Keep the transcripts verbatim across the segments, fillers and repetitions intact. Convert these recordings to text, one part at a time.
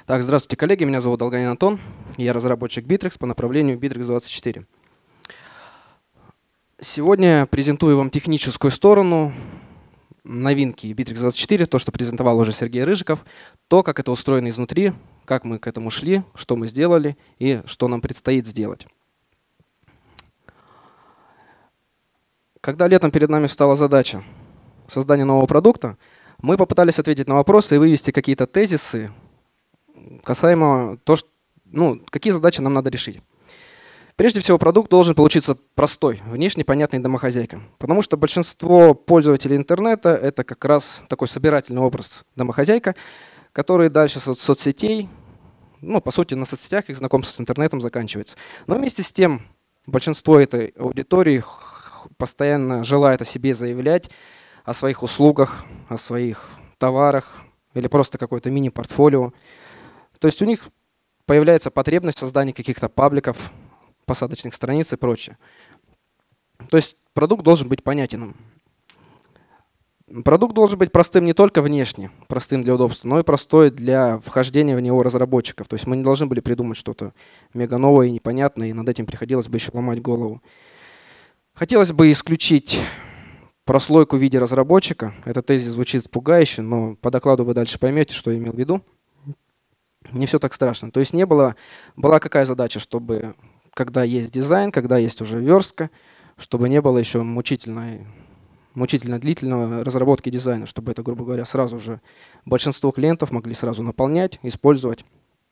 Так, здравствуйте, коллеги, меня зовут Долганин Антон, я разработчик Bittrex по направлению Bittrex двадцать четыре. Сегодня презентую вам техническую сторону новинки Bittrex двадцать четыре, то, что презентовал уже Сергей Рыжиков, то, как это устроено изнутри, как мы к этому шли, что мы сделали и что нам предстоит сделать. Когда летом перед нами встала задача создания нового продукта, мы попытались ответить на вопросы и вывести какие-то тезисы касаемо того, что, ну, какие задачи нам надо решить. Прежде всего, продукт должен получиться простой, внешне понятный домохозяйкам, потому что большинство пользователей интернета — это как раз такой собирательный образ домохозяйка, который дальше со соцсетей, ну, по сути, на соцсетях их знакомство с интернетом заканчивается. Но вместе с тем большинство этой аудитории постоянно желает о себе заявлять, о своих услугах, о своих товарах или просто какое-то мини-портфолио. То есть у них появляется потребность в создании каких-то пабликов, посадочных страниц и прочее. То есть продукт должен быть понятен. Продукт должен быть простым не только внешне, простым для удобства, но и простой для вхождения в него разработчиков. То есть мы не должны были придумать что-то мега новое и непонятное, и над этим приходилось бы еще ломать голову. Хотелось бы исключить прослойку в виде разработчика. Этот тезис звучит пугающе, но по докладу вы дальше поймете, что я имел в виду. Не все так страшно. То есть не было, была какая задача, чтобы когда есть дизайн, когда есть уже верстка, чтобы не было еще мучительной, мучительно длительного разработки дизайна, чтобы это, грубо говоря, сразу же большинство клиентов могли сразу наполнять, использовать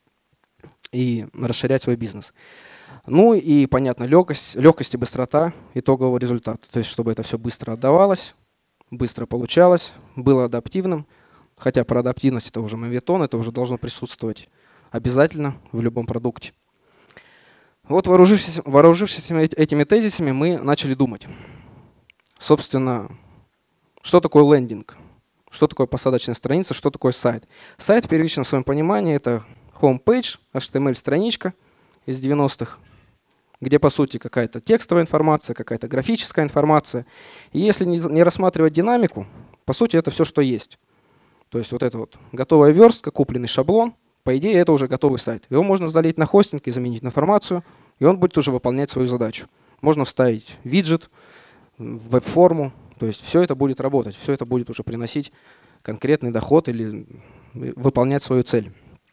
и расширять свой бизнес. Ну и, понятно, легкость, легкость и быстрота итогового результата. То есть чтобы это все быстро отдавалось, быстро получалось, было адаптивным. Хотя про адаптивность это уже моветон, это уже должно присутствовать обязательно в любом продукте. Вот вооружившись, вооружившись этими тезисами, мы начали думать. Собственно, что такое лендинг, что такое посадочная страница, что такое сайт. Сайт в первичном своем понимании это homepage, эйч ти эм эль-страничка из девяностых, где по сути какая-то текстовая информация, какая-то графическая информация. И если не рассматривать динамику, по сути это все, что есть. То есть вот это вот готовая верстка, купленный шаблон, по идее это уже готовый сайт. Его можно залить на хостинг и заменить на информацию, и он будет уже выполнять свою задачу. Можно вставить виджет, веб-форму, то есть все это будет работать, все это будет уже приносить конкретный доход или выполнять свою цель.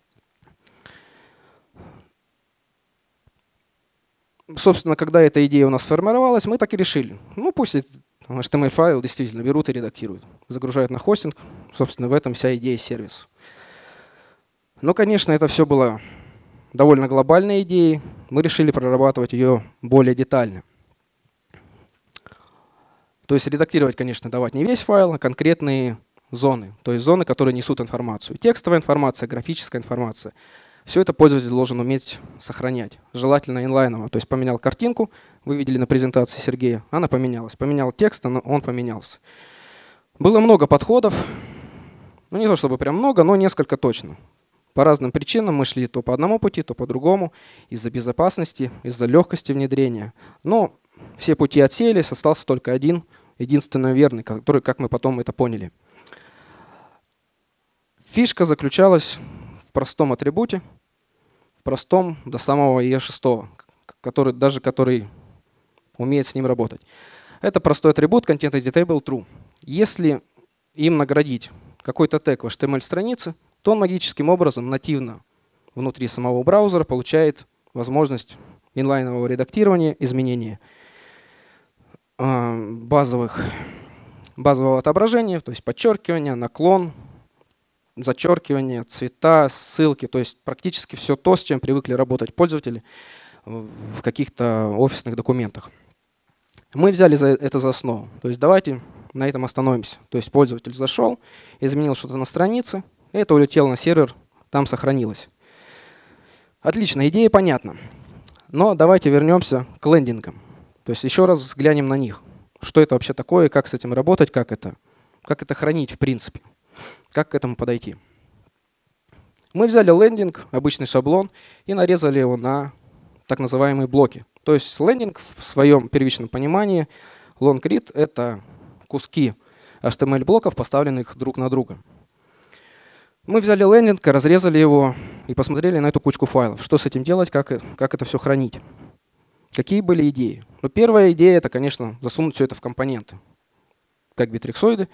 Собственно, когда эта идея у нас сформировалась, мы так и решили. Ну пусть эйч ти эм эль-файл действительно берут и редактируют, загружают на хостинг. Собственно, в этом вся идея сервиса. Но, конечно, это все было довольно глобальной идеей. Мы решили прорабатывать ее более детально. То есть редактировать, конечно, давать не весь файл, а конкретные зоны. То есть зоны, которые несут информацию. Текстовая информация, графическая информация. Все это пользователь должен уметь сохранять. Желательно инлайново. То есть поменял картинку, вы видели на презентации Сергея, она поменялась. Поменял текст, он поменялся. Было много подходов. Ну не то чтобы прям много, но несколько точно. По разным причинам мы шли то по одному пути, то по другому. Из-за безопасности, из-за легкости внедрения. Но все пути отсеялись, остался только один, единственно верный, который, как мы потом это поняли. Фишка заключалась в простом атрибуте, в простом до самого и шесть, который, даже который умеет с ним работать. Это простой атрибут content-editable true. Если им наградить какой-то тег в эйч ти эм эль-странице, то он магическим образом нативно внутри самого браузера получает возможность инлайнового редактирования, изменения базовых, базового отображения, то есть подчеркивание, наклон, зачеркивание, цвета, ссылки, то есть практически все то, с чем привыкли работать пользователи в каких-то офисных документах. Мы взяли это за основу. То есть давайте на этом остановимся. То есть пользователь зашел, изменил что-то на странице, и это улетело на сервер, там сохранилось. Отлично, идея понятна. Но давайте вернемся к лендингам. То есть еще раз взглянем на них. Что это вообще такое, как с этим работать, как это, как это хранить в принципе, как к этому подойти. Мы взяли лендинг, обычный шаблон, и нарезали его на так называемые блоки. То есть лендинг в своем первичном понимании, long read — это куски эйч ти эм эль-блоков, поставленных друг на друга. Мы взяли лендинг, разрезали его и посмотрели на эту кучку файлов. Что с этим делать, как, как это все хранить. Какие были идеи? Ну, первая идея — это, конечно, засунуть все это в компоненты. Как битриксоиды.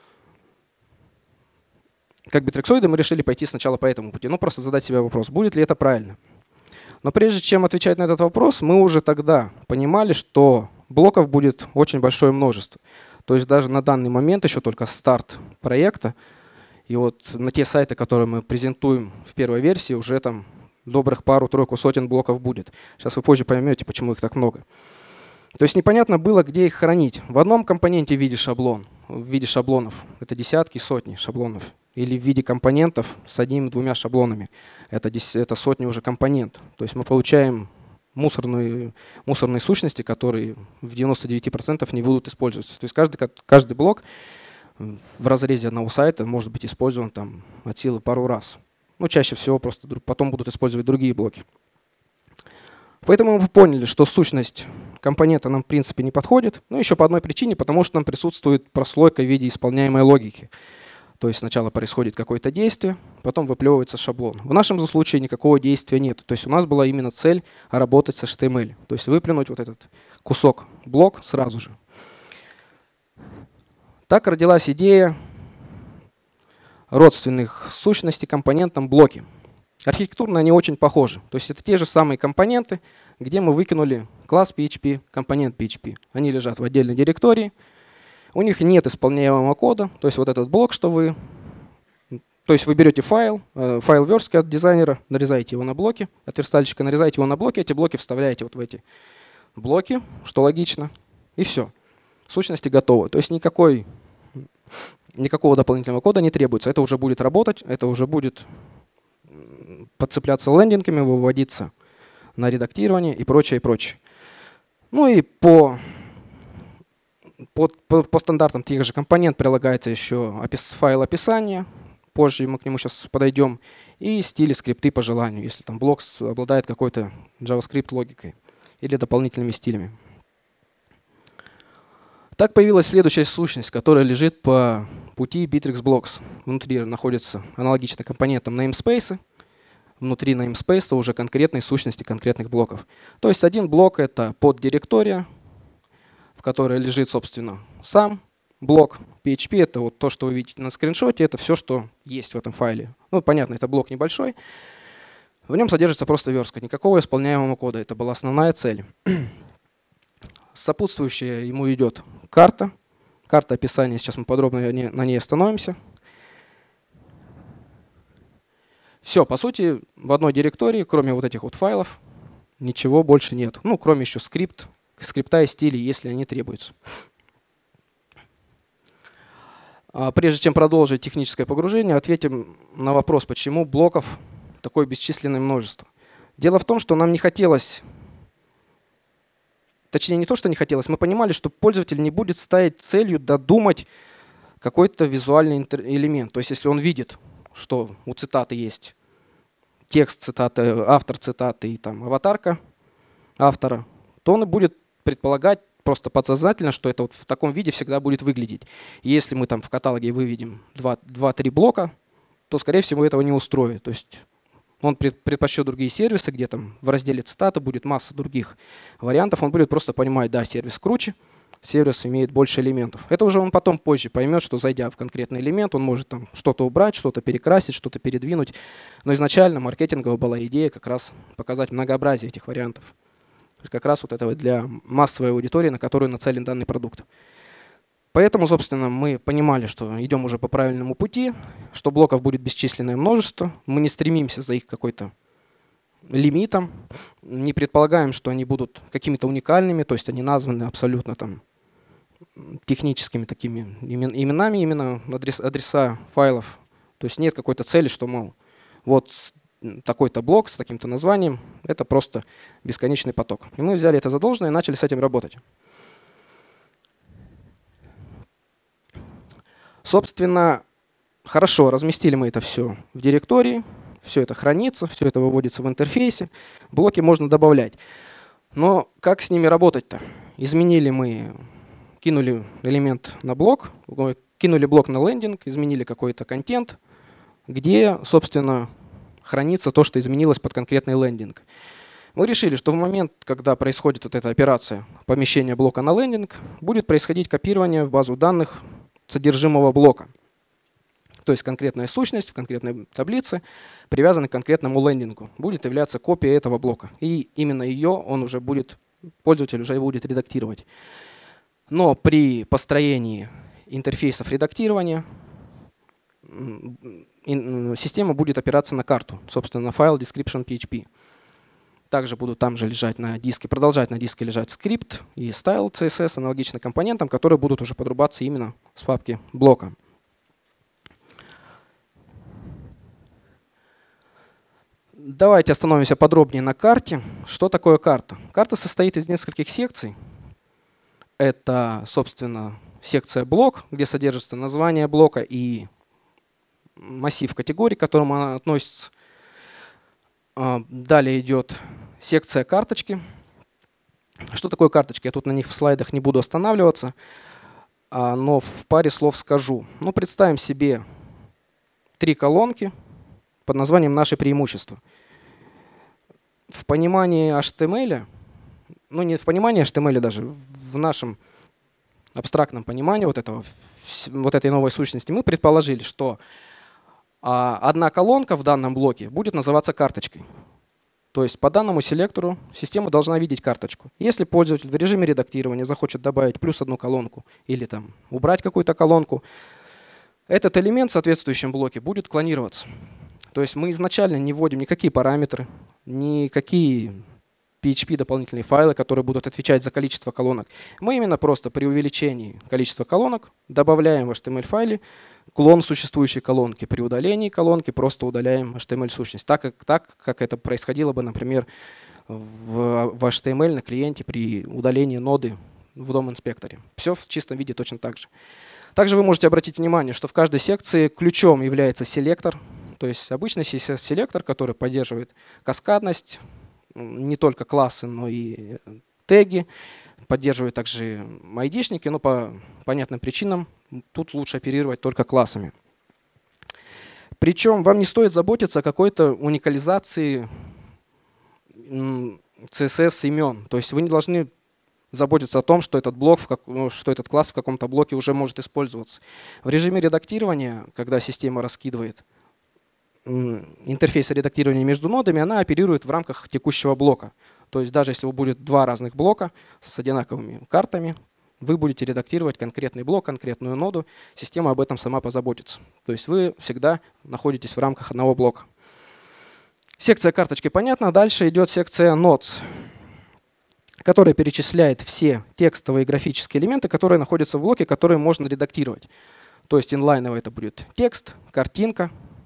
Как битриксоиды мы решили пойти сначала по этому пути. Ну, просто задать себе вопрос, будет ли это правильно. Но прежде чем отвечать на этот вопрос, мы уже тогда понимали, что блоков будет очень большое множество. То есть даже на данный момент еще только старт проекта. И вот на те сайты, которые мы презентуем в первой версии, уже там добрых пару-тройку сотен блоков будет. Сейчас вы позже поймете, почему их так много. То есть непонятно было, где их хранить. В одном компоненте в виде шаблон, в виде шаблонов. Это десятки, сотни шаблонов. Или в виде компонентов с одним-двумя шаблонами. Это, это сотни уже компонент. То есть мы получаем мусорные, мусорные сущности, которые в девяноста девяти процентах не будут использоваться. То есть каждый, каждый блок в разрезе одного сайта может быть использован там, от силы пару раз. Ну, чаще всего просто потом будут использовать другие блоки. Поэтому мы поняли, что сущность компонента нам в принципе не подходит. Ну, еще по одной причине, потому что там присутствует прослойка в виде исполняемой логики. То есть сначала происходит какое-то действие, потом выплевывается шаблон. В нашем же случае никакого действия нет. То есть у нас была именно цель работать с эйч ти эм эль. То есть выплюнуть вот этот кусок, блок сразу же. Так родилась идея родственных сущностей компонентам блоки. Архитектурно они очень похожи. То есть это те же самые компоненты, где мы выкинули класс пи эйч пи, компонент пи эйч пи. Они лежат в отдельной директории. У них нет исполняемого кода. То есть вот этот блок, что вы… То есть вы берете файл, файл верстки от дизайнера, нарезаете его на блоки, от верстальщика нарезаете его на блоки, эти блоки вставляете вот в эти блоки, что логично, и все. Сущности готовы. То есть никакой, никакого дополнительного кода не требуется. Это уже будет работать, это уже будет подцепляться лендингами, выводиться на редактирование и прочее, и прочее. Ну и по, по, по, по стандартам тех же компонент прилагается еще опис, файл описания. Позже мы к нему сейчас подойдем. И стили, скрипты по желанию, если там блок обладает какой-то JavaScript логикой или дополнительными стилями. Так появилась следующая сущность, которая лежит по пути Bittrex Blocks. Внутри находится аналогично компонентам namespace. Внутри namespace уже конкретные сущности конкретных блоков. То есть один блок — это поддиректория, в которой лежит, собственно, сам блок пи эйч пи. Это вот то, что вы видите на скриншоте, это все, что есть в этом файле. Ну, понятно, это блок небольшой. В нем содержится просто верстка, никакого исполняемого кода. Это была основная цель. Сопутствующая ему идет карта. Карта описания, сейчас мы подробно на ней остановимся. Все, по сути, в одной директории, кроме вот этих вот файлов, ничего больше нет. Ну, кроме еще скрипт, скрипта и стилей, если они требуются. Прежде чем продолжить техническое погружение, ответим на вопрос, почему блоков такое бесчисленное множество. Дело в том, что нам не хотелось, точнее не то, что не хотелось, мы понимали, что пользователь не будет ставить целью додумать какой-то визуальный элемент. То есть если он видит, что у цитаты есть текст цитаты, автор цитаты и там аватарка автора, то он и будет предполагать просто подсознательно, что это вот в таком виде всегда будет выглядеть. И если мы там в каталоге выведем два-три блока, то, скорее всего, этого не устроит. То есть он предпочтет другие сервисы, где там в разделе цитаты будет масса других вариантов. Он будет просто понимать, да, сервис круче, сервис имеет больше элементов. Это уже он потом позже поймет, что, зайдя в конкретный элемент, он может там что-то убрать, что-то перекрасить, что-то передвинуть. Но изначально маркетинговая была идея как раз показать многообразие этих вариантов. Как раз вот это для массовой аудитории, на которую нацелен данный продукт. Поэтому, собственно, мы понимали, что идем уже по правильному пути, что блоков будет бесчисленное множество. Мы не стремимся за их какой-то лимитом, не предполагаем, что они будут какими-то уникальными, то есть они названы абсолютно там техническими такими именами, именно адрес, адреса файлов. То есть нет какой-то цели, что, мол, вот такой-то блок с таким-то названием, это просто бесконечный поток. И мы взяли это за должное и начали с этим работать. Собственно, хорошо, разместили мы это все в директории, все это хранится, все это выводится в интерфейсе, блоки можно добавлять. Но как с ними работать-то? Изменили мы, кинули элемент на блок, кинули блок на лендинг, изменили какой-то контент, где, собственно, хранится то, что изменилось под конкретный лендинг. Мы решили, что в момент, когда происходит вот эта операция помещения блока на лендинг, будет происходить копирование в базу данных содержимого блока. То есть конкретная сущность в конкретной таблице, привязанная к конкретному лендингу, будет являться копией этого блока. И именно ее он уже будет, пользователь уже будет редактировать. Но при построении интерфейсов редактирования система будет опираться на карту, собственно, на файл description пи эйч пи. Также будут там же лежать на диске, продолжать на диске лежать скрипт и style си эс эс, аналогично компонентам, которые будут уже подрубаться именно с папки блока. Давайте остановимся подробнее на карте. Что такое карта? Карта состоит из нескольких секций. Это, собственно, секция блок, где содержится название блока и массив категорий, к которому она относится. Далее идет секция карточки. Что такое карточки? Я тут на них в слайдах не буду останавливаться, но в паре слов скажу. Ну, представим себе три колонки под названием «Наши преимущества». В понимании эйч ти эм эль, ну не в понимании эйч ти эм эль даже, в нашем абстрактном понимании вот, этого, вот этой новой сущности мы предположили, что а, одна колонка в данном блоке будет называться карточкой. То есть по данному селектору система должна видеть карточку. Если пользователь в режиме редактирования захочет добавить плюс одну колонку или там, убрать какую-то колонку, этот элемент в соответствующем блоке будет клонироваться. То есть мы изначально не вводим никакие параметры, никакие пи эйч пи дополнительные файлы, которые будут отвечать за количество колонок. Мы именно просто при увеличении количества колонок добавляем в эйч ти эм эль-файле клон существующей колонки. При удалении колонки просто удаляем эйч ти эм эль-сущность. Так как, так, как это происходило бы, например, в, в эйч ти эм эль на клиенте при удалении ноды в дом-инспекторе. Все в чистом виде точно так же. Также вы можете обратить внимание, что в каждой секции ключом является селектор. То есть обычный си эс эс-селектор, который поддерживает каскадность, не только классы, но и теги, поддерживает также айдишники, но по понятным причинам тут лучше оперировать только классами. Причем вам не стоит заботиться о какой-то уникализации си эс эс имен. То есть вы не должны заботиться о том, что этот блок, что этот класс в каком-то блоке уже может использоваться. В режиме редактирования, когда система раскидывает интерфейса редактирования между нодами, она оперирует в рамках текущего блока. То есть даже если будет два разных блока с одинаковыми картами, вы будете редактировать конкретный блок, конкретную ноду, система об этом сама позаботится. То есть вы всегда находитесь в рамках одного блока. Секция карточки понятна. Дальше идет секция nodes, которая перечисляет все текстовые и графические элементы, которые находятся в блоке, которые можно редактировать. То есть инлайново это будет текст, картинка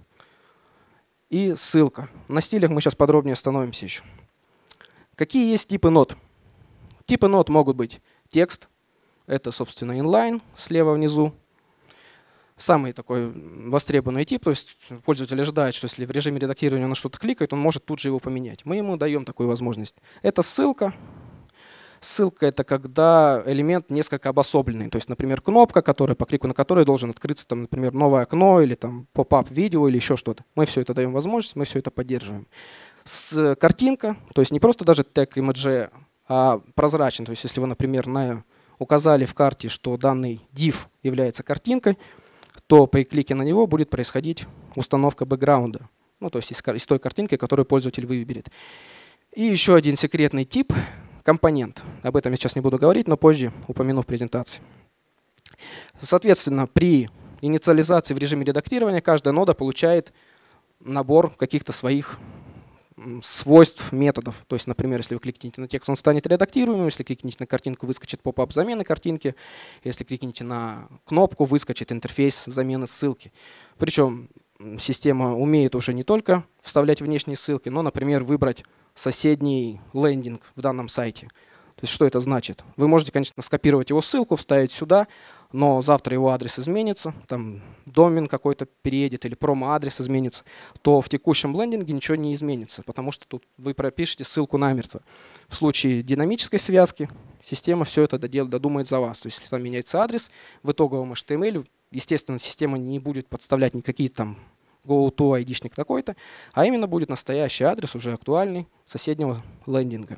и ссылка. На стилях мы сейчас подробнее остановимся еще. Какие есть типы нод? Типы нод могут быть текст, это, собственно, inline слева внизу. Самый такой востребованный тип, то есть пользователь ожидает, что если в режиме редактирования он на что-то кликает, он может тут же его поменять. Мы ему даем такую возможность. Это ссылка. Ссылка — это когда элемент несколько обособленный. То есть, например, кнопка, которая, по клику на которой должен открыться, там, например, новое окно или там поп-ап видео или еще что-то. Мы все это даем возможность, мы все это поддерживаем. С, картинка, то есть не просто даже тег image, а прозрачный. То есть если вы, например, на, указали в карте, что данный div является картинкой, то при клике на него будет происходить установка бэкграунда. Ну, то есть из, из той картинки, которую пользователь выберет. И еще один секретный тип — компонент. Об этом я сейчас не буду говорить, но позже упомяну в презентации. Соответственно, при инициализации в режиме редактирования каждая нода получает набор каких-то своих свойств методов. То есть, например, если вы кликните на текст, он станет редактируемым. Если кликните на картинку, выскочит поп-ап замены картинки. Если кликните на кнопку, выскочит интерфейс замены ссылки. Причем система умеет уже не только вставлять внешние ссылки, но, например, выбрать соседний лендинг в данном сайте. То есть что это значит? Вы можете, конечно, скопировать его ссылку, вставить сюда, но завтра его адрес изменится, там домен какой-то переедет или промо-адрес изменится, то в текущем лендинге ничего не изменится, потому что тут вы пропишете ссылку намертво. В случае динамической связки система все это додумает за вас. То есть если там меняется адрес, в итоговом эйч ти эм эль, естественно, система не будет подставлять никакие там go-to айдишник такой-то, а именно будет настоящий адрес, уже актуальный, соседнего лендинга.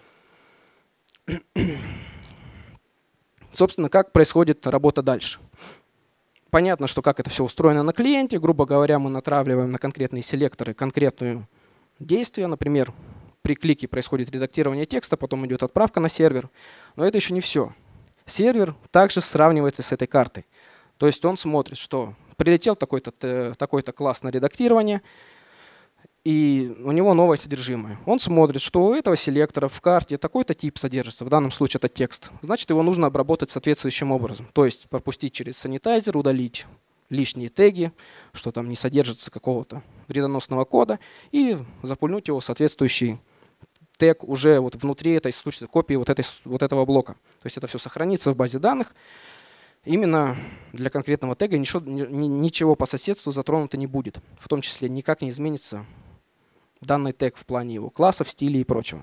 Собственно, как происходит работа дальше. Понятно, что как это все устроено на клиенте. Грубо говоря, мы натравливаем на конкретные селекторы конкретные действия. Например, при клике происходит редактирование текста, потом идет отправка на сервер. Но это еще не все. Сервер также сравнивается с этой картой. То есть он смотрит, что прилетел такой-то такой-то класс на редактирование, и у него новое содержимое. Он смотрит, что у этого селектора в карте такой-то тип содержится, в данном случае это текст. Значит, его нужно обработать соответствующим образом. То есть пропустить через санитайзер, удалить лишние теги, что там не содержится какого-то вредоносного кода, и запульнуть его в соответствующий тег уже вот внутри этой случае, копии вот, этой, вот этого блока. То есть это все сохранится в базе данных. Именно для конкретного тега ничего, ничего по соседству затронуто не будет. В том числе никак не изменится данный тег в плане его классов, стилей и прочего.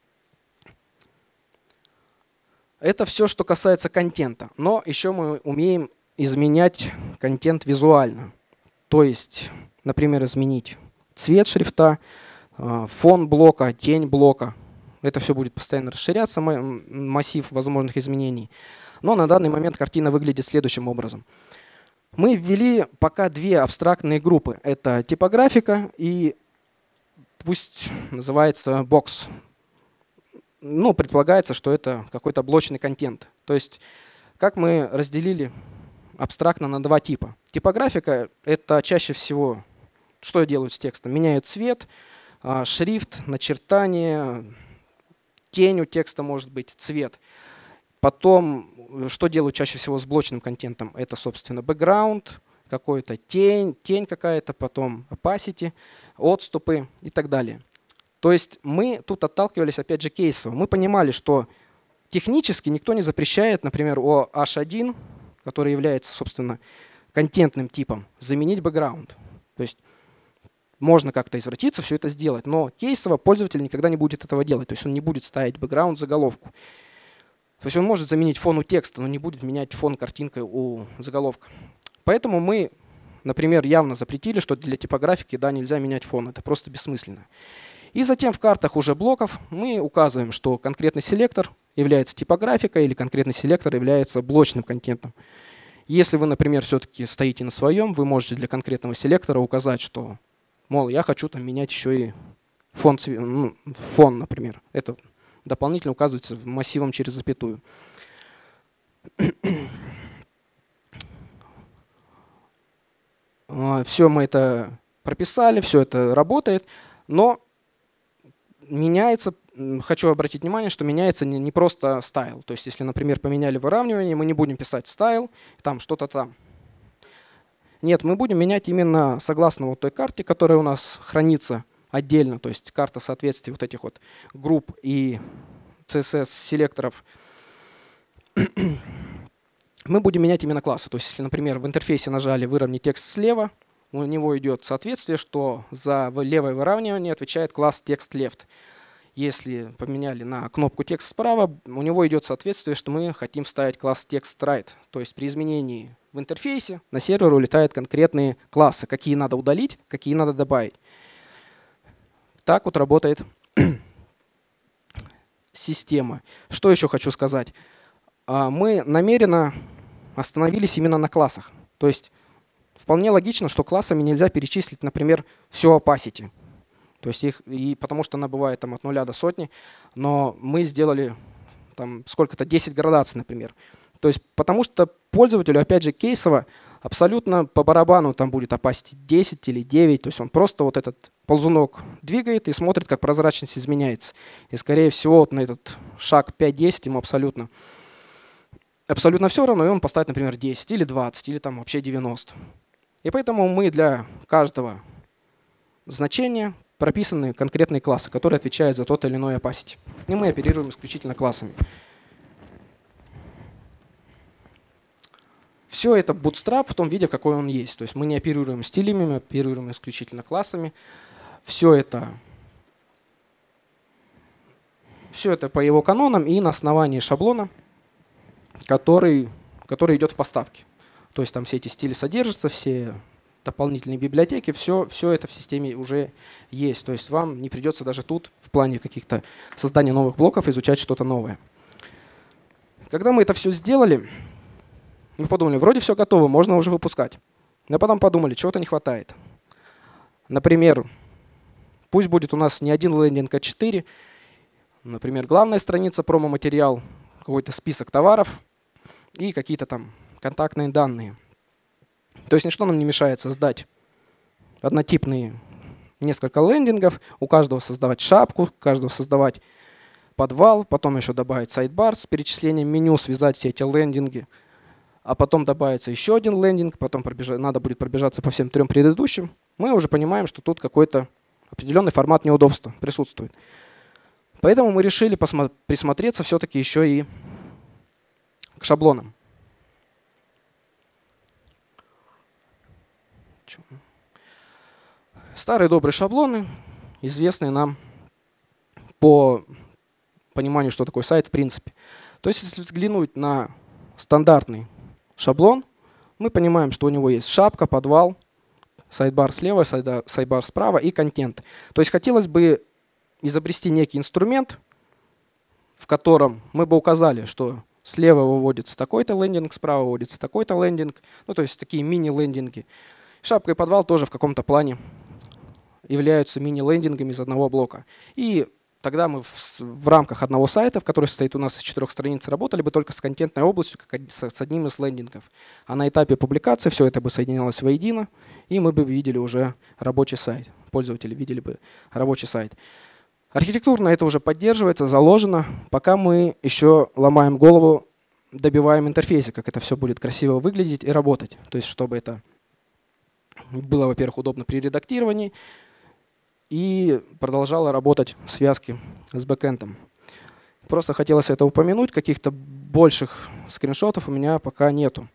Это все, что касается контента. Но еще мы умеем изменять контент визуально. То есть, например, изменить цвет шрифта, фон блока, тень блока. Это все будет постоянно расширяться, массив возможных изменений. Но на данный момент картина выглядит следующим образом. Мы ввели пока две абстрактные группы. Это типографика и пусть называется бокс. Ну, предполагается, что это какой-то блочный контент. То есть как мы разделили абстрактно на два типа. Типографика — это чаще всего, что делают с текстом? Меняют цвет, шрифт, начертание, тень у текста может быть, цвет. Потом, что делают чаще всего с блочным контентом? Это, собственно, бэкграунд, какой-то тень, тень какая-то, потом opacity, отступы и так далее. То есть мы тут отталкивались, опять же, кейсово. Мы понимали, что технически никто не запрещает, например, о эйч один, который является, собственно, контентным типом, заменить бэкграунд. То есть можно как-то извратиться, все это сделать, но кейсово пользователь никогда не будет этого делать. То есть он не будет ставить бэкграунд заголовку. То есть он может заменить фон у текста, но не будет менять фон картинкой у заголовка. Поэтому мы, например, явно запретили, что для типографики да, нельзя менять фон. Это просто бессмысленно. И затем в картах уже блоков мы указываем, что конкретный селектор является типографикой или конкретный селектор является блочным контентом. Если вы, например, все-таки стоите на своем, вы можете для конкретного селектора указать, что, мол, я хочу там менять еще и фон, ну, фон, например. Это дополнительно указывается массивом через запятую. Все мы это прописали, все это работает, но меняется, хочу обратить внимание, что меняется не, не просто стайл. То есть если, например, поменяли выравнивание, мы не будем писать стайл, там что-то там. Нет, мы будем менять именно согласно вот той карте, которая у нас хранится отдельно, то есть карта соответствия вот этих вот групп и си эс эс-селекторов. Мы будем менять именно классы. То есть если, например, в интерфейсе нажали «Выровнять текст слева», у него идет соответствие, что за левое выравнивание отвечает класс TextLeft. Если поменяли на кнопку «Текст справа», у него идет соответствие, что мы хотим вставить класс TextRight. То есть при изменении в интерфейсе на сервер улетают конкретные классы, какие надо удалить, какие надо добавить. Так вот работает система. Что еще хочу сказать? Мы намеренно остановились именно на классах. То есть вполне логично, что классами нельзя перечислить, например, все opacity. То есть их, и потому что она бывает там, от нуля до сотни, но мы сделали там сколько-то десять градаций, например. То есть потому что пользователю, опять же, кейсово абсолютно по барабану там будет opacity десять или девять. То есть он просто вот этот ползунок двигает и смотрит, как прозрачность изменяется. И скорее всего вот на этот шаг пять-десять ему абсолютно, абсолютно все равно, и он поставит, например, десять или двадцать, или там вообще девяносто. И поэтому мы для каждого значения прописаны конкретные классы, которые отвечают за тот или иной opacity. И мы оперируем исключительно классами. Все это Bootstrap в том виде, в какой он есть. То есть мы не оперируем стилями, мы оперируем исключительно классами. Все это, все это по его канонам и на основании шаблона, который, который идет в поставке. То есть там все эти стили содержатся, все дополнительные библиотеки, все, все это в системе уже есть. То есть вам не придется даже тут в плане каких-то создания новых блоков изучать что-то новое. Когда мы это все сделали, мы подумали, вроде все готово, можно уже выпускать. Но потом подумали, чего-то не хватает. Например, пусть будет у нас не один лендинг, а четыре. Например, главная страница, промо-материал, какой-то список товаров и какие-то там контактные данные. То есть ничто нам не мешает создать однотипные несколько лендингов, у каждого создавать шапку, у каждого создавать подвал, потом еще добавить сайдбар с перечислением меню, связать все эти лендинги, а потом добавится еще один лендинг, потом пробежать, надо будет пробежаться по всем трем предыдущим. Мы уже понимаем, что тут какой-то определенный формат неудобства присутствует. Поэтому мы решили присмотреться все-таки еще и к шаблонам. Старые добрые шаблоны, известные нам по пониманию, что такое сайт в принципе. То есть, если взглянуть на стандартный шаблон, мы понимаем, что у него есть шапка, подвал, сайдбар слева, сайдбар справа и контент. То есть хотелось бы изобрести некий инструмент, в котором мы бы указали, что слева выводится такой-то лендинг, справа выводится такой-то лендинг, ну то есть такие мини-лендинги. Шапка и подвал тоже в каком-то плане являются мини-лендингами из одного блока. И тогда мы в, в рамках одного сайта, в который состоит у нас из четырех страниц, работали бы только с контентной областью, как с, с одним из лендингов. А на этапе публикации все это бы соединялось воедино, и мы бы видели уже рабочий сайт. Пользователи видели бы рабочий сайт. Архитектурно это уже поддерживается, заложено, пока мы еще ломаем голову, добиваем интерфейса, как это все будет красиво выглядеть и работать. То есть чтобы это было, во-первых, удобно при редактировании, и продолжала работать в связке с бэкэндом. Просто хотелось это упомянуть, каких-то больших скриншотов у меня пока нету.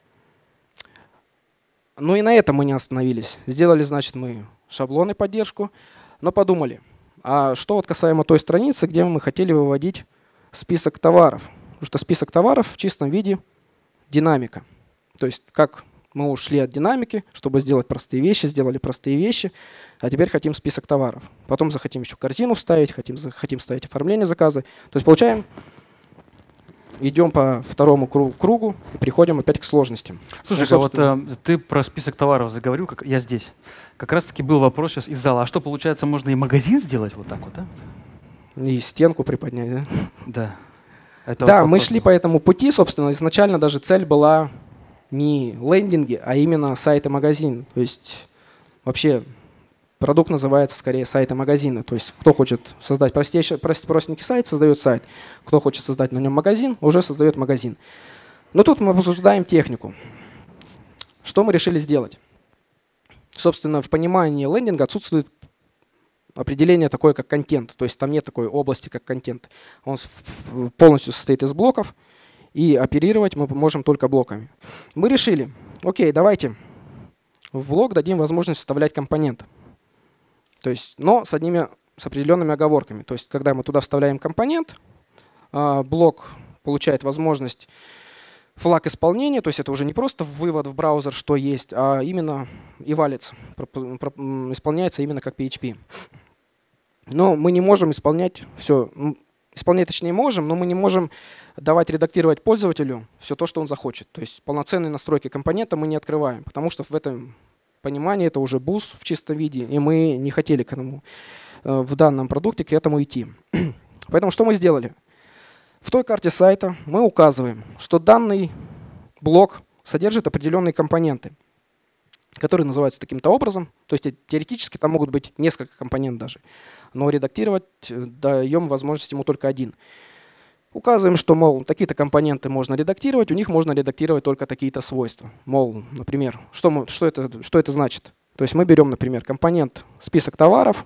Ну и на этом мы не остановились. Сделали, значит, мы шаблоны поддержку, но подумали, а что вот касаемо той страницы, где мы хотели выводить список товаров? Потому что список товаров в чистом виде динамика. То есть как мы ушли от динамики, чтобы сделать простые вещи, сделали простые вещи, а теперь хотим список товаров. Потом захотим еще корзину вставить, хотим, хотим вставить оформление заказа. То есть получаем, идем по второму кругу и приходим опять к сложностям. Слушай, ну, вот э, ты про список товаров заговорил, как я здесь. Как раз таки был вопрос сейчас из зала. А что, получается, можно и магазин сделать вот так вот, да? И стенку приподнять, да? Да. Это да, вот мы шли по этому пути, собственно, изначально даже цель была не лендинги, а именно сайт и магазин. То есть вообще продукт называется скорее сайт и магазины. То есть кто хочет создать простейший, простенький сайт, создает сайт. Кто хочет создать на нем магазин, уже создает магазин. Но тут мы обсуждаем технику. Что мы решили сделать? Собственно, в понимании лендинга отсутствует определение такое, как контент. То есть там нет такой области, как контент. Он полностью состоит из блоков. И оперировать мы можем только блоками. Мы решили, окей, давайте в блок дадим возможность вставлять компонент. То есть, но с, одними, с определенными оговорками. То есть, когда мы туда вставляем компонент, блок получает возможность флаг исполнения, то есть это уже не просто вывод в браузер, что есть, а именно и валится, исполняется именно как пи эйч пи. Но мы не можем исполнять все. Исполнять, точнее, можем, но мы не можем давать редактировать пользователю все то, что он захочет. То есть полноценные настройки компонента мы не открываем, потому что в этом понимании это уже бус в чистом виде, и мы не хотели к этому, в данном продукте к этому идти. Поэтому что мы сделали? В той карте сайта мы указываем, что данный блок содержит определенные компоненты, которые называются таким-то образом. То есть теоретически там могут быть несколько компонентов даже. Но редактировать даем возможность ему только один. Указываем, что, мол, такие-то компоненты можно редактировать, у них можно редактировать только такие-то свойства. Мол, например, что, мы, что, это, что это значит? То есть мы берем, например, компонент список товаров,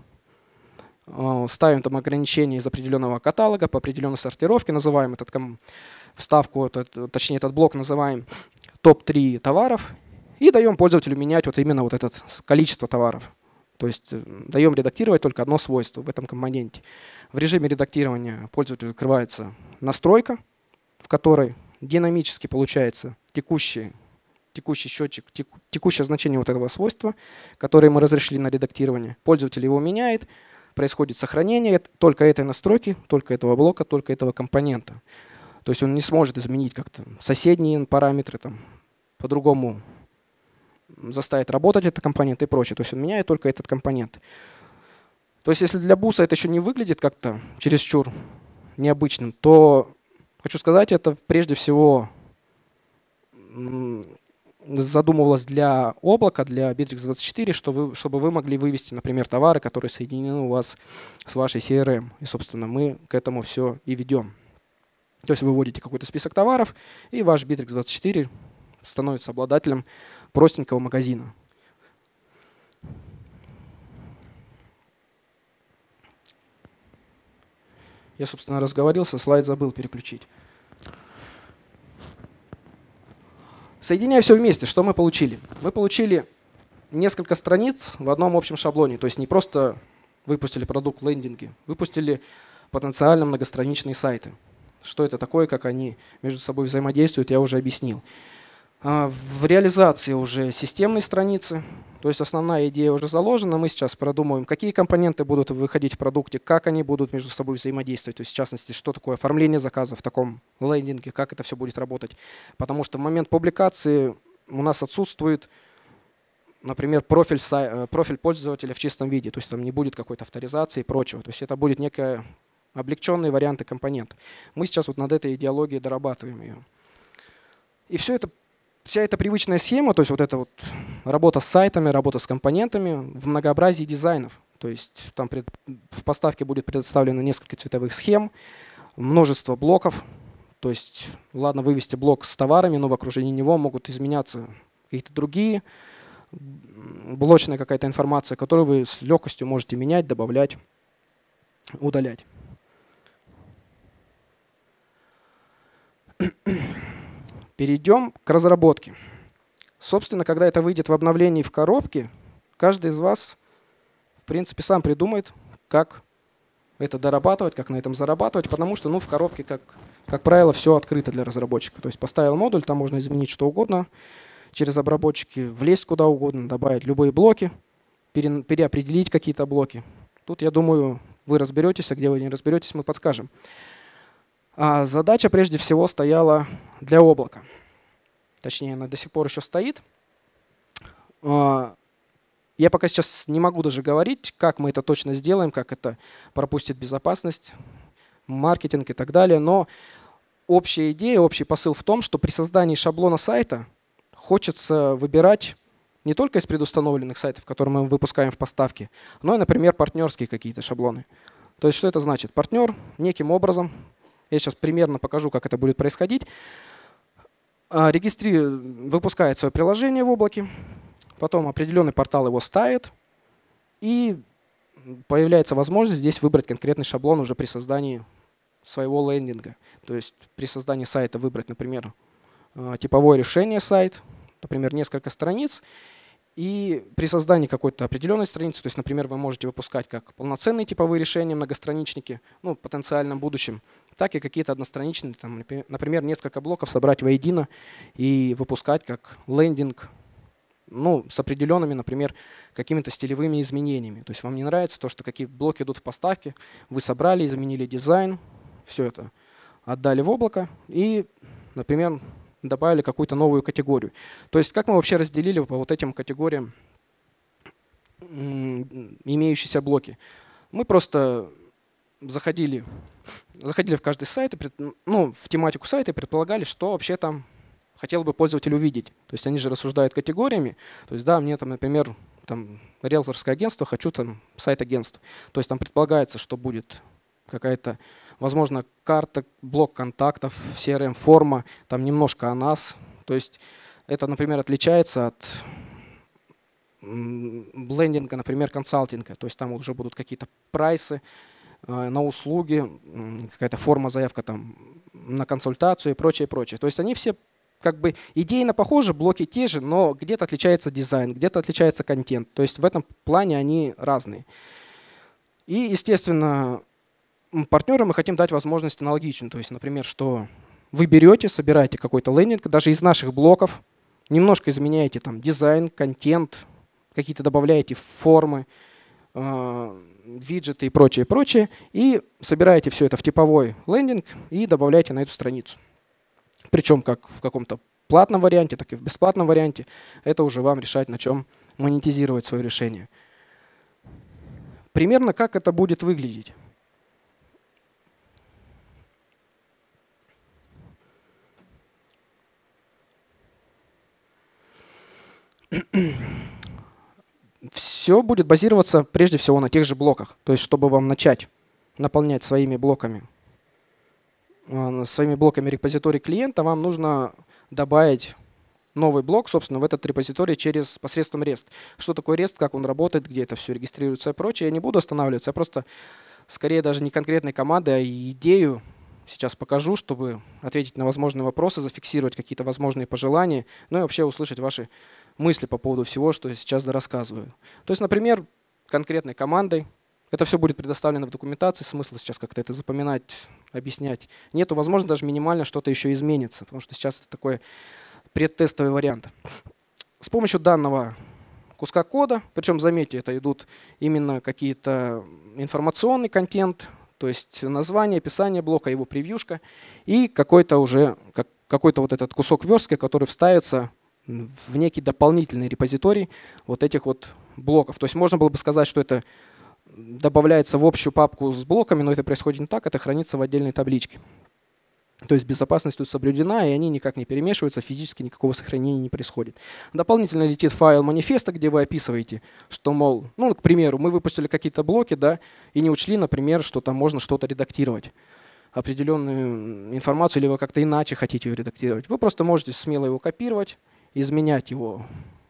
ставим там ограничения из определенного каталога по определенной сортировке, называем этот вставку, этот, точнее этот блок называем топ три товаров и даем пользователю менять вот именно вот это количество товаров. То есть даем редактировать только одно свойство в этом компоненте. В режиме редактирования пользователю открывается настройка, в которой динамически получается текущий текущий счетчик, теку, текущее значение вот этого свойства, которое мы разрешили на редактирование. Пользователь его меняет, происходит сохранение только этой настройки, только этого блока, только этого компонента. То есть он не сможет изменить как-то соседние параметры, там, по-другому заставить работать этот компонент и прочее. То есть он меняет только этот компонент. То есть если для буса это еще не выглядит как-то чересчур необычным, то, хочу сказать, это прежде всего задумывалось для облака, для Bittrex двадцать четыре, что вы, чтобы вы могли вывести, например, товары, которые соединены у вас с вашей си эр эм. И, собственно, мы к этому все и ведем. То есть вы вводите какой-то список товаров, и ваш Bittrex двадцать четыре становится обладателем простенького магазина. Я, собственно, разговорился, слайд забыл переключить. Соединяя все вместе, что мы получили? Мы получили несколько страниц в одном общем шаблоне. То есть не просто выпустили продукт лендинги, выпустили потенциально многостраничные сайты. Что это такое, как они между собой взаимодействуют, я уже объяснил. В реализации уже системные страницы, то есть основная идея уже заложена. Мы сейчас продумываем, какие компоненты будут выходить в продукте, как они будут между собой взаимодействовать. То есть в частности, что такое оформление заказа в таком лендинге, как это все будет работать. Потому что в момент публикации у нас отсутствует, например, профиль, профиль пользователя в чистом виде. То есть там не будет какой-то авторизации и прочего. То есть это будет некая облегченные варианты компонентов. Мы сейчас вот над этой идеологией дорабатываем ее. И все это, вся эта привычная схема, то есть вот эта вот работа с сайтами, работа с компонентами в многообразии дизайнов. То есть там пред, в поставке будет предоставлено несколько цветовых схем, множество блоков. То есть, ладно, вывести блок с товарами, но в окружении него могут изменяться какие-то другие, блочная какая-то информация, которую вы с легкостью можете менять, добавлять, удалять. Перейдем к разработке. Собственно, когда это выйдет в обновлении в коробке, каждый из вас, в принципе, сам придумает, как это дорабатывать, как на этом зарабатывать, потому что ну, в коробке, как, как правило, все открыто для разработчика. То есть поставил модуль, там можно изменить что угодно через обработчики, влезть куда угодно, добавить любые блоки, пере, переопределить какие-то блоки. Тут, я думаю, вы разберетесь, а где вы не разберетесь, мы подскажем. А задача прежде всего стояла для облака. Точнее, она до сих пор еще стоит. Я пока сейчас не могу даже говорить, как мы это точно сделаем, как это пропустит безопасность, маркетинг и так далее. Но общая идея, общий посыл в том, что при создании шаблона сайта хочется выбирать не только из предустановленных сайтов, которые мы выпускаем в поставке, но и, например, партнерские какие-то шаблоны. То есть что это значит? Партнер неким образом, я сейчас примерно покажу, как это будет происходить, регистрирует, выпускает свое приложение в облаке, потом определенный портал его ставит, и появляется возможность здесь выбрать конкретный шаблон уже при создании своего лендинга. То есть при создании сайта выбрать, например, типовое решение сайт, например, несколько страниц, и при создании какой-то определенной страницы, то есть, например, вы можете выпускать как полноценные типовые решения, многостраничники, ну, в потенциальном будущем, так и какие-то одностраничные, там, например, несколько блоков собрать воедино и выпускать как лендинг, ну, с определенными, например, какими-то стилевыми изменениями. То есть вам не нравится то, что какие блоки идут в поставке, вы собрали, изменили дизайн, все это отдали в облако и, например, добавили какую-то новую категорию. То есть как мы вообще разделили по вот этим категориям имеющиеся блоки? Мы просто заходили, заходили в каждый сайт, ну, в тематику сайта и предполагали, что вообще там хотел бы пользователь увидеть. То есть они же рассуждают категориями. То есть да, мне там, например, там, риэлторское агентство, хочу там сайт агентства. То есть там предполагается, что будет какая-то, возможно, карта, блок контактов, си эр эм-форма, там немножко о нас. То есть это, например, отличается от блендинга, например, консалтинга. То есть там уже будут какие-то прайсы э, на услуги, какая-то форма заявка там, на консультацию и прочее, прочее. То есть они все как бы идейно похожи, блоки те же, но где-то отличается дизайн, где-то отличается контент. То есть в этом плане они разные. И, естественно, партнерам мы хотим дать возможность аналогичную. То есть, например, что вы берете, собираете какой-то лендинг, даже из наших блоков, немножко изменяете там дизайн, контент, какие-то добавляете формы, э, виджеты и прочее, прочее, и собираете все это в типовой лендинг и добавляете на эту страницу. Причем как в каком-то платном варианте, так и в бесплатном варианте. Это уже вам решать, на чем монетизировать свое решение. Примерно как это будет выглядеть. Все будет базироваться прежде всего на тех же блоках. То есть, чтобы вам начать наполнять своими блоками, своими блоками репозиторий клиента, вам нужно добавить новый блок, собственно, в этот репозиторий через посредством REST. Что такое REST, как он работает, где это все регистрируется и прочее, я не буду останавливаться. Я просто, скорее, даже не конкретной команды, а идею сейчас покажу, чтобы ответить на возможные вопросы, зафиксировать какие-то возможные пожелания, ну и вообще услышать ваши мысли по поводу всего, что я сейчас рассказываю. То есть, например, конкретной командой. Это все будет предоставлено в документации, смысла сейчас как-то это запоминать, объяснять нету. Возможно, даже минимально что-то еще изменится, потому что сейчас это такой предтестовый вариант. С помощью данного куска кода, причем, заметьте, это идут именно какие-то информационный контент, то есть название, описание блока, его превьюшка и какой-то уже как, какой-то вот этот кусок верстки, который вставится в некий дополнительный репозиторий вот этих вот блоков. То есть можно было бы сказать, что это добавляется в общую папку с блоками, но это происходит не так, это хранится в отдельной табличке. То есть безопасность тут соблюдена, и они никак не перемешиваются, физически никакого сохранения не происходит. Дополнительно летит файл манифеста, где вы описываете, что, мол, ну, к примеру, мы выпустили какие-то блоки, да, и не учли, например, что там можно что-то редактировать, определенную информацию, или вы как-то иначе хотите ее редактировать. Вы просто можете смело его копировать, изменять его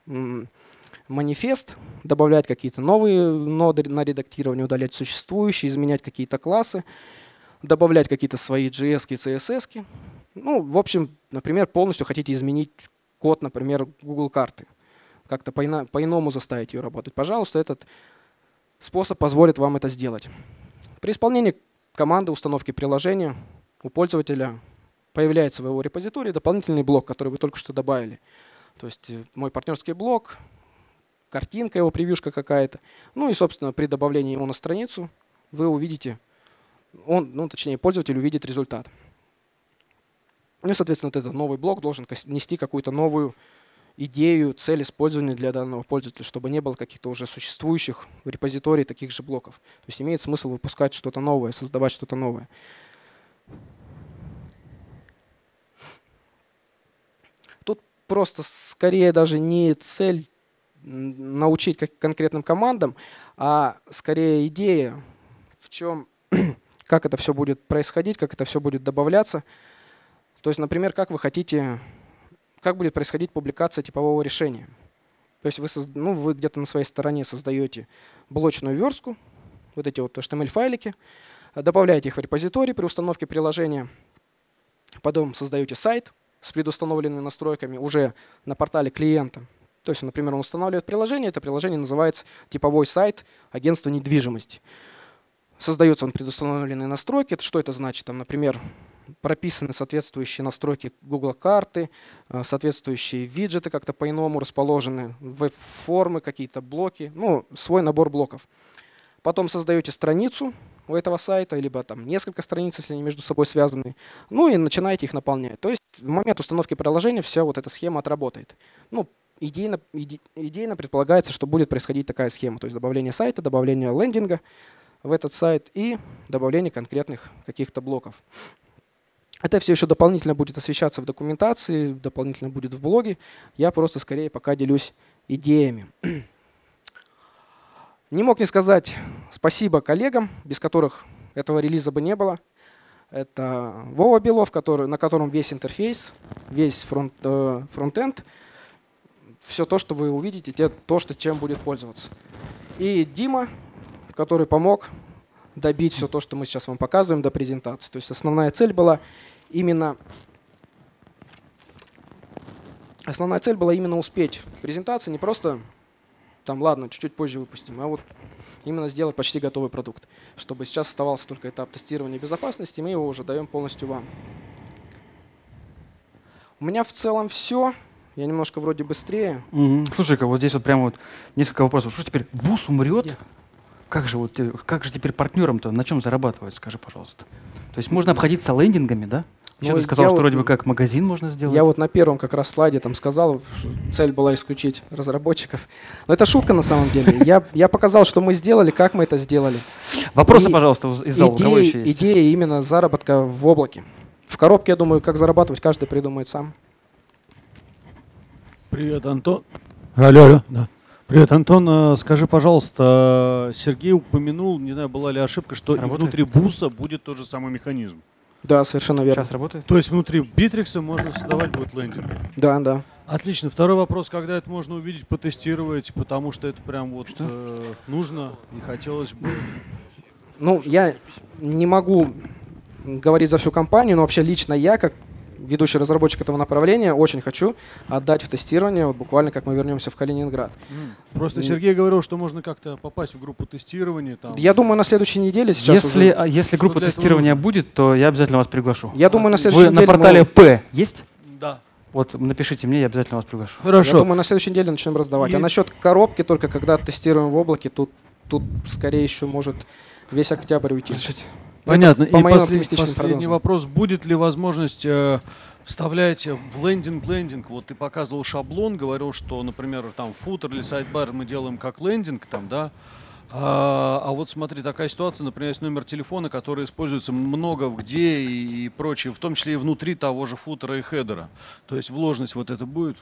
манифест, добавлять какие-то новые ноды на редактирование, удалять существующие, изменять какие-то классы, добавлять какие-то свои джей эс-ки, си эс эс-ки. Ну, в общем, например, полностью хотите изменить код, например, Google карты. Как-то по-иному заставить ее работать. Пожалуйста, этот способ позволит вам это сделать. При исполнении команды установки приложения у пользователя появляется в его репозитории дополнительный блок, который вы только что добавили. То есть мой партнерский блок, картинка, его превьюшка какая-то. Ну и, собственно, при добавлении его на страницу вы увидите, он, ну, точнее, пользователь увидит результат. Ну и, соответственно, вот этот новый блок должен нести какую-то новую идею, цель использования для данного пользователя, чтобы не было каких-то уже существующих в репозитории таких же блоков. То есть имеет смысл выпускать что-то новое, создавать что-то новое. Тут просто скорее даже не цель научить как конкретным командам, а скорее идея, в чем, как это все будет происходить, как это все будет добавляться. То есть, например, как вы хотите, как будет происходить публикация типового решения. То есть вы, ну, вы где-то на своей стороне создаете блочную верстку, вот эти вот эйч ти эм эль-файлики, добавляете их в репозиторий при установке приложения, потом создаете сайт с предустановленными настройками уже на портале клиента. То есть, например, он устанавливает приложение, это приложение называется типовой сайт агентства недвижимости. Создаются он предустановленные настройки. Что это значит? Там, например, прописаны соответствующие настройки Google карты, соответствующие виджеты как-то по-иному расположены, веб-формы, какие-то блоки, ну, свой набор блоков. Потом создаете страницу у этого сайта, либо там несколько страниц, если они между собой связаны, ну и начинаете их наполнять. То есть в момент установки приложения вся вот эта схема отработает. Ну, идейно, иде, идейно предполагается, что будет происходить такая схема, то есть добавление сайта, добавление лендинга в этот сайт и добавление конкретных каких-то блоков. Это все еще дополнительно будет освещаться в документации, дополнительно будет в блоге. Я просто скорее пока делюсь идеями. Не мог не сказать спасибо коллегам, без которых этого релиза бы не было. Это Вова Белов, который, на котором весь интерфейс, весь фронт, э, фронтенд, все то, что вы увидите, те, то, что, чем будет пользоваться. И Дима, который помог добить все то, что мы сейчас вам показываем до презентации. То есть основная цель была именно, основная цель была именно успеть презентации, не просто там, ладно, чуть-чуть позже выпустим, а вот именно сделать почти готовый продукт, чтобы сейчас оставался только этап тестирования безопасности, мы его уже даем полностью вам. У меня в целом все. Я немножко вроде быстрее. Мгм. Слушай-ка, вот здесь вот прямо вот несколько вопросов. Что теперь, бус умрет? Где? Как же, вот, э, как же теперь партнерам-то на чем зарабатывать, скажи, пожалуйста? То есть можно обходиться лендингами, да? Еще Ну, ты сказал, я что вот- вроде бы как магазин можно сделать. Я вот на первом как раз слайде там сказал, что цель была исключить разработчиков. Но это шутка на самом деле. Я, я показал, что мы сделали, как мы это сделали. Вопросы, И- пожалуйста, из зала. У кого Идея, еще есть? идея именно заработка в облаке. В коробке, я думаю, как зарабатывать, каждый придумает сам. Привет, Антон. Алло, алло. Да. Привет, Антон. Э, Скажи, пожалуйста, Сергей упомянул, не знаю, была ли ошибка, что и Работает? внутри буса будет тот же самый механизм. Да, совершенно верно. Сейчас работает? То есть внутри Битрикса можно создавать будет лендинг. Да, да. Отлично. Второй вопрос, когда это можно увидеть, потестировать, потому что это прям вот э, нужно и хотелось бы. Ну, я не могу говорить за всю компанию, но вообще лично я, как ведущий разработчик этого направления, очень хочу отдать в тестирование, вот буквально как мы вернемся в Калининград. Просто М. Сергей говорил, что можно как-то попасть в группу тестирования. Там. Я думаю, на следующей неделе сейчас Если, уже... а, если Что группа для этого тестирования нужно? будет, то я обязательно вас приглашу. Я думаю, на Отлично. следующей Вы на неделе... мы- портале П есть? Да. Вот напишите мне, я обязательно вас приглашу. Я Хорошо. думаю, на следующей неделе начнем раздавать. И- А насчет коробки, только когда тестируем в облаке, тут, тут скорее еще может весь октябрь уйти. Разрешите? Понятно. по И моим послед- оптимистичным последний прогнозам. вопрос. Будет ли возможность э, вставлять в лендинг-лендинг? Вот ты показывал шаблон, говорил, что, например, там футер или сайдбар мы делаем как лендинг, там, да? А, а вот смотри, такая ситуация, например, есть номер телефона, который используется много где и, и прочее, в том числе и внутри того же футера и хедера. То есть вложенность вот это будет?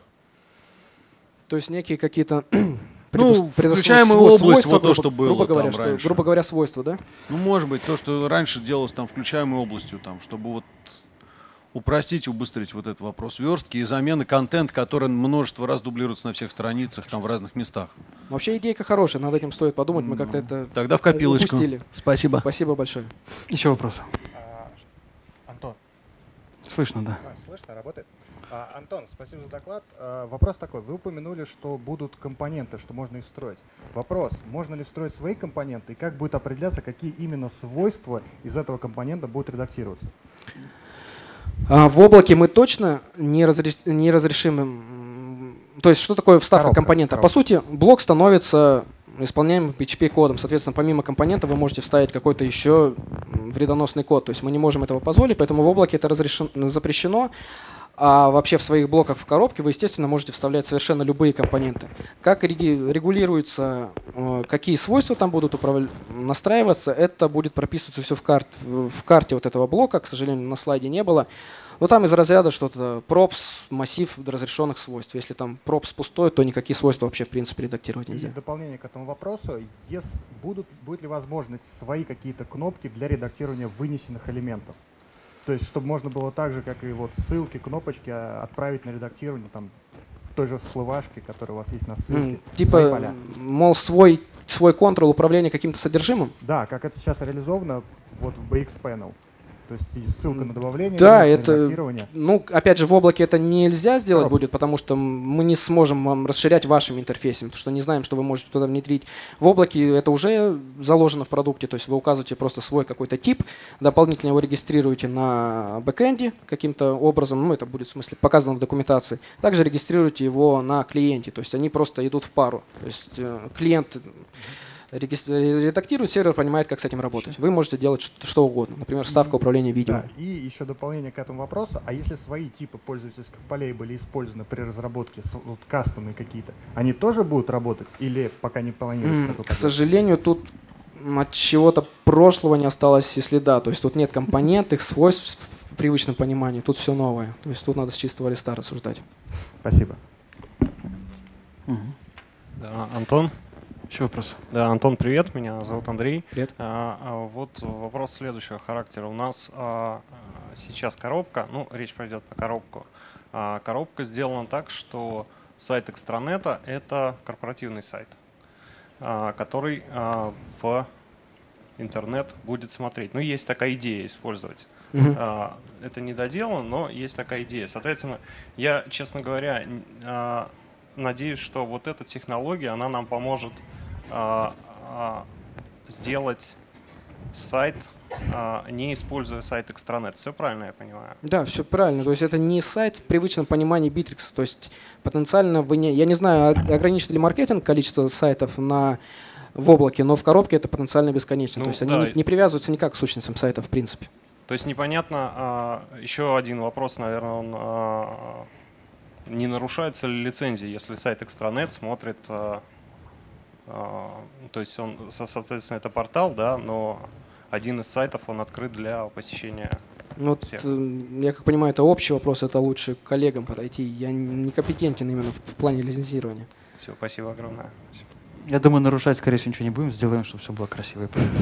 То есть некие какие-то... Ну, предус- предус- включаемая сво- область, свойства, вот то, грубо- что было грубо говоря, там что- раньше. грубо говоря, свойства, да? Ну, может быть, то, что раньше делалось там включаемой областью, там, чтобы вот упростить, убыстрить вот этот вопрос верстки и замены контента, который множество раз дублируется на всех страницах, там в разных местах. Вообще идейка хорошая, над этим стоит подумать, мы как-то это Тогда в копилочку. упустили. Спасибо. Спасибо большое. Еще вопросы? А, Антон, Слышно, да. а, слышно, работает? А, Антон, спасибо за доклад. А, вопрос такой. Вы упомянули, что будут компоненты, что можно их встроить. Вопрос, можно ли встроить свои компоненты и как будет определяться, какие именно свойства из этого компонента будут редактироваться? А, в облаке мы точно не, разреш... не разрешим... м, То есть что такое вставка Коробка, компонента? коробка. По сути, блок становится исполняемым пи эйч пи кодом. Соответственно, помимо компонента вы можете вставить какой-то еще м, вредоносный код. То есть мы не можем этого позволить, поэтому в облаке это разрешен... запрещено. А вообще в своих блоках в коробке вы, естественно, можете вставлять совершенно любые компоненты. Как реги- регулируется, э, какие свойства там будут управля- настраиваться, это будет прописываться все в, карт, в в карте вот этого блока. К сожалению, на слайде не было. Но там из разряда что-то props, массив разрешенных свойств. Если там props пустой, то никакие свойства вообще в принципе редактировать И нельзя. в дополнение к этому вопросу, ес- будут, будет ли возможность свои какие-то кнопки для редактирования вынесенных элементов? То есть, чтобы можно было так же, как и вот ссылки, кнопочки а, отправить на редактирование там в той же всплывашке, которая у вас есть на ссылке. М, свои Типа, поля. мол, свой, свой контрол управления каким-то содержимым. Да, как это сейчас реализовано вот в би экс Panel. То есть и ссылка на добавление, Да, элемента, это- редактирование. Ну, опять же, в облаке это нельзя сделать Коробка. будет, потому что мы не сможем вам расширять вашими интерфейсами, потому что не знаем, что вы можете туда внедрить. В облаке это уже заложено в продукте, то есть вы указываете просто свой какой-то тип, дополнительно его регистрируете на бэкэнде каким-то образом, ну, это будет в смысле показано в документации. Также регистрируете его на клиенте, то есть они просто идут в пару. То есть э, клиент регистри- редактирует, сервер понимает, как с этим работать. Вы можете делать что, что угодно, например, вставка управления видео. Да, и еще дополнение к этому вопросу. А если свои типы пользовательских полей были использованы при разработке, с- вот кастомные какие-то, они тоже будут работать или пока не планируется? М, такой К подход? сожалению, тут м, от чего-то прошлого не осталось и следа. То есть тут нет компонент, их свойств в привычном понимании. Тут все новое. То есть тут надо с чистого листа рассуждать. Спасибо. Мгм. Да, Антон. Еще вопрос? Да, Антон, привет, меня зовут Андрей. Привет. А, а, вот вопрос следующего характера. У нас а, а, сейчас коробка, ну, речь пойдет про коробку. А, коробка сделана так, что сайт экстранета — это корпоративный сайт, а, который а, в интернет будет смотреть. Ну, есть такая идея использовать. Мгм. А, это не доделано, но есть такая идея. Соответственно, я, честно говоря, н- а, надеюсь, что вот эта технология, она нам поможет а, а, сделать сайт а, не используя сайт экстранет. Все правильно я понимаю? Да, все правильно. То есть это не сайт в привычном понимании Bittrex. То есть потенциально вы не... Я не знаю, ограничит ли маркетинг количество сайтов на, в облаке, но в коробке это потенциально бесконечно. Ну, То есть да. они не, не привязываются никак к сущностям сайта в принципе. То есть непонятно, а, еще один вопрос, наверное, он, а, не нарушается ли лицензия, если сайт экстранет смотрит, а, а, то есть он, соответственно, это портал, да, но один из сайтов, он открыт для посещения Вот, всех. э, я как понимаю, это общий вопрос, это лучше к коллегам подойти. Я некомпетентен именно в плане лицензирования. Все, спасибо огромное. Я думаю, нарушать, скорее всего, ничего не будем. Сделаем, чтобы все было красиво и правильно.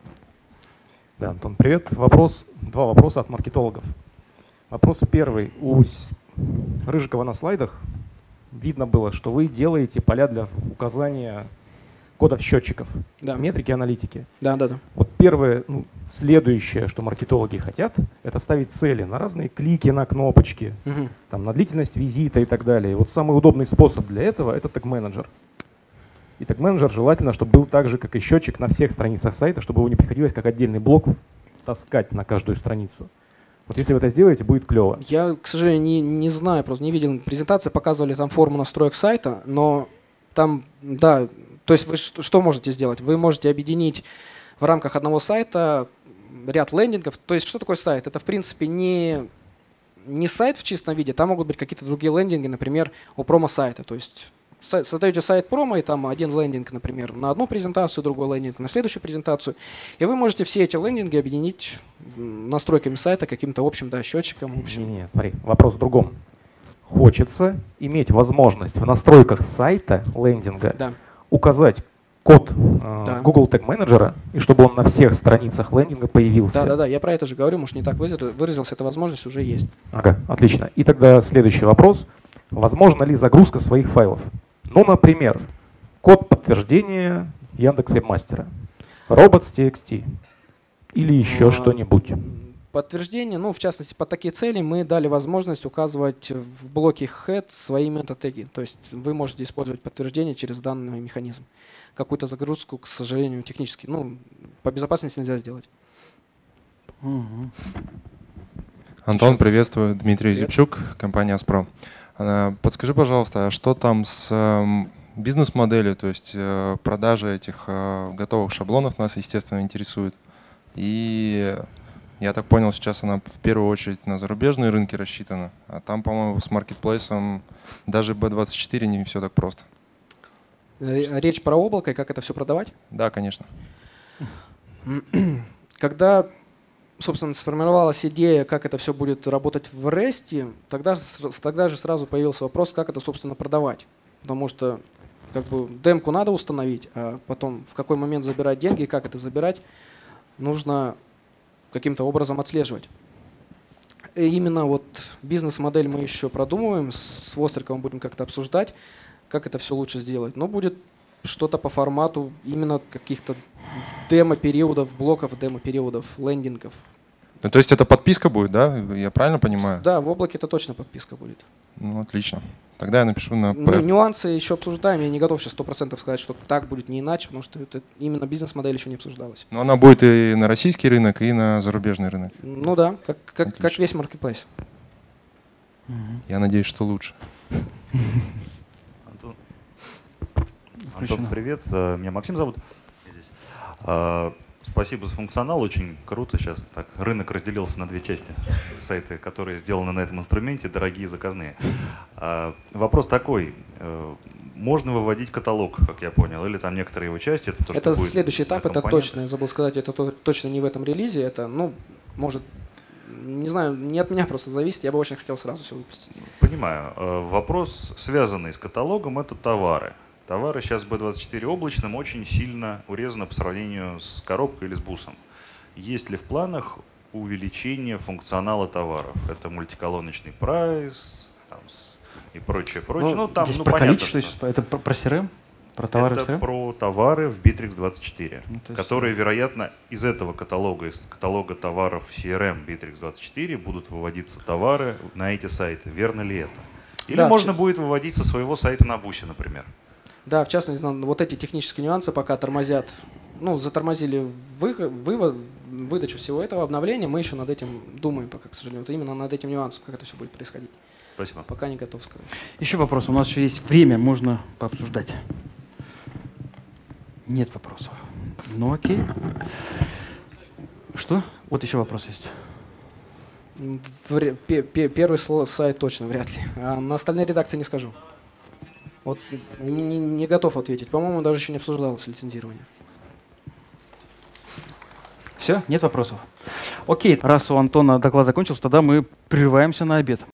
Да, Антон, привет. Вопрос, два вопроса от маркетологов. Вопрос первый. У с- Рыжикова на слайдах видно было, что вы делаете поля для указания кодов счетчиков, Да, метрики, аналитики. да, да. да. Вот первое, ну, следующее, что маркетологи хотят, это ставить цели на разные клики, на кнопочки, Мгм. там, на длительность визита и так далее. И вот самый удобный способ для этого — это тег-менеджер. И тег-менеджер желательно, чтобы был так же, как и счетчик на всех страницах сайта, чтобы его не приходилось как отдельный блок таскать на каждую страницу. Вот если вы это сделаете, будет клево. Я, к сожалению, не, не знаю, просто не видел. Презентации показывали там форму настроек сайта, но там, да, то есть вы что, что можете сделать? Вы можете объединить в рамках одного сайта ряд лендингов. То есть что такое сайт? Это, в принципе, не, не сайт в чистом виде, там могут быть какие-то другие лендинги, например, у промо-сайта. То есть сай- создаете сайт промо, и там один лендинг, например, на одну презентацию, другой лендинг на следующую презентацию. И вы можете все эти лендинги объединить в- настройками сайта каким-то общим, да, счетчиком. Общим. Не-не, смотри, вопрос в другом. Хочется иметь возможность в настройках сайта, лендинга, Да. указать код э, Да. Google Tag Manager, и чтобы он на всех страницах лендинга появился. Да, да, да, я про это же говорю, может, не так выразил- выразился, эта возможность уже есть. Ага, отлично. И тогда следующий вопрос. Возможно ли загрузка своих файлов? Ну, например, код подтверждения Яндекс.Вебмастера, robots.txt или еще А, что-нибудь. Подтверждение, ну, в частности, под такие цели мы дали возможность указывать в блоке head свои метатеги. То есть вы можете использовать подтверждение через данный механизм. Какую-то загрузку, к сожалению, технически, ну, по безопасности нельзя сделать. Мгм. Антон, приветствую. Дмитрий Привет. Зипчук, компания Аспро. А, Подскажи, пожалуйста, а что там с эм, бизнес-моделью, то есть э, продажа этих э, готовых шаблонов нас, естественно, интересует. И я так понял, сейчас она в первую очередь на зарубежные рынки рассчитана, а там, по-моему, с маркетплейсом даже би двадцать четыре не все так просто. Ре- Речь про облако и как это все продавать. Да, конечно. Когда, собственно, сформировалась идея, как это все будет работать в REST, тогда, с- тогда же сразу появился вопрос, как это, собственно, продавать. Потому что как бы демку надо установить, а потом в какой момент забирать деньги и как это забирать, нужно каким-то образом отслеживать. И именно вот бизнес-модель мы еще продумываем, с с Востриковым будем как-то обсуждать, как это все лучше сделать. Но будет что-то по формату именно каких-то демо-периодов, блоков демо-периодов, лендингов. Ну, то есть это подписка будет, да? Я правильно понимаю? Да, в облаке это точно подписка будет. Ну, отлично. Тогда я напишу на Ну, П. нюансы еще обсуждаем, я не готов сейчас сто процентов сказать, что так будет, не иначе, потому что это именно бизнес-модель еще не обсуждалась. Но она будет и на российский рынок, и на зарубежный рынок. Ну да, как, как, как Отлично. весь маркетплейс. Мгм. Я надеюсь, что лучше. Антон, Включено. Антон, привет. Э, Меня Максим зовут. Я здесь. А, Спасибо за функционал, очень круто. Сейчас так рынок разделился на две части. Сайты, которые сделаны на этом инструменте, дорогие, заказные. А, Вопрос такой. э, Можно выводить каталог, как я понял, или там некоторые его части? Это, то, что Это будет следующий этап, на это компонентах? точно, я забыл сказать, это то- точно не в этом релизе, это, ну, может, не знаю, не от меня просто зависит, я бы очень хотел сразу все выпустить. Понимаю. Э, Вопрос, связанный с каталогом, это товары. Товары сейчас би двадцать четыре облачным очень сильно урезаны по сравнению с коробкой или с бусом. Есть ли в планах увеличение функционала товаров? Это мультиколоночный прайс там, с- и прочее, прочее. Ну, там, здесь ну, про понятно, количество, что сейчас- это про, про си эр эм? Про товары в си эр это эм? про товары в Bittrex двадцать четыре, Ну, то есть, которые, вероятно, из этого каталога, из каталога товаров си эр эм Bittrex двадцать четыре будут выводиться товары на эти сайты. Верно ли это? Или Да, можно все- будет выводить со своего сайта на бусе, например? Да, в частности, там вот эти технические нюансы пока тормозят ну, затормозили выход, вывод, выдачу всего этого обновления. Мы еще над этим думаем пока, к сожалению. Вот именно над этим нюансом, как это все будет происходить. Спасибо. Пока не готов сказать. Еще вопрос. У нас еще есть время, можно пообсуждать. Нет вопросов. Ну окей. Что? Вот еще вопрос есть. Вре- пе- пе- Первый сло- сайт точно вряд ли. А на остальные редакции не скажу. Вот не, не- не готов ответить. По-моему, даже еще не обсуждалось лицензирование. Все? Нет вопросов? Окей. Раз у Антона доклад закончился, тогда мы прерываемся на обед.